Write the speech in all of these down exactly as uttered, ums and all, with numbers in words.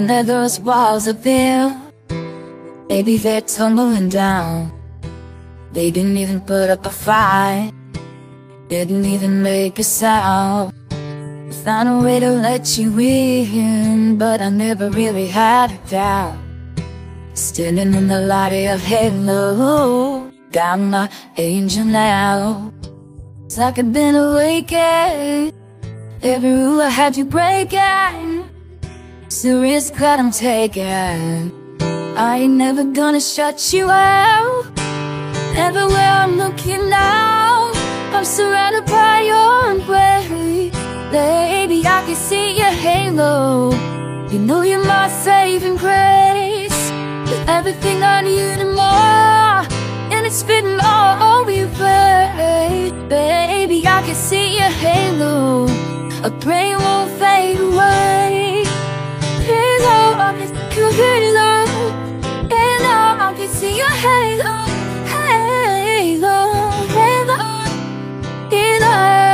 that those walls are built, baby, they're tumbling down. They didn't even put up a fight, didn't even make a sound. Found a way to let you in, but I never really had a doubt. Standing in the light of your halo, got my angel now. It's like I've been awakened, every rule I had you breaking. Serious that I'm taking, I ain't never gonna shut you out. Everywhere I'm looking now, I'm surrounded by your embrace. Baby, I can see your halo, you know you're my saving grace. You're everything I need and more, and it's fitting all over your face. Baby, I can see your halo, a brain won't fade away. Halo, I can see your halo, halo, I can see your halo, halo, halo, halo.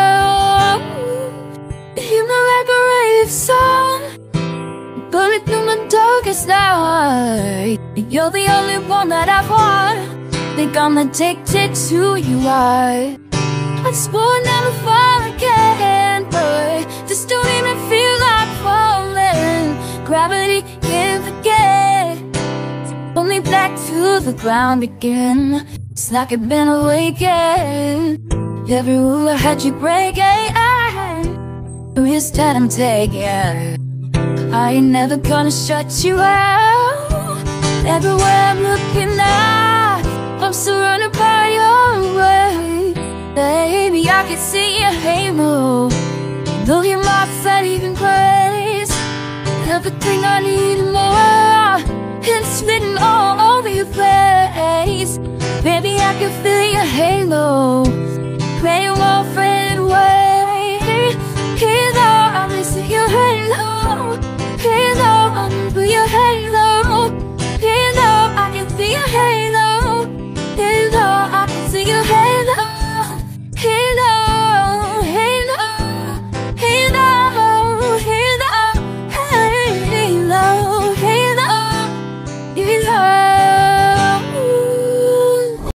You're like a ray of sun, bullet through my darkest night. You're the only one that I want, think I'm addicted to you. I I swore never fall again, but this don't even feel like falling. Gravity can't forget, only back to the ground again. It's like I've been awakened, every rule I had you breaking. The risk that I'm taking, I ain't never gonna shut you out. Everywhere I'm looking at, I'm surrounded by your way. Baby, I can see your halo, though you're my saving grace. Everything I need and more, it's written all over your face. Baby, I can feel your halo,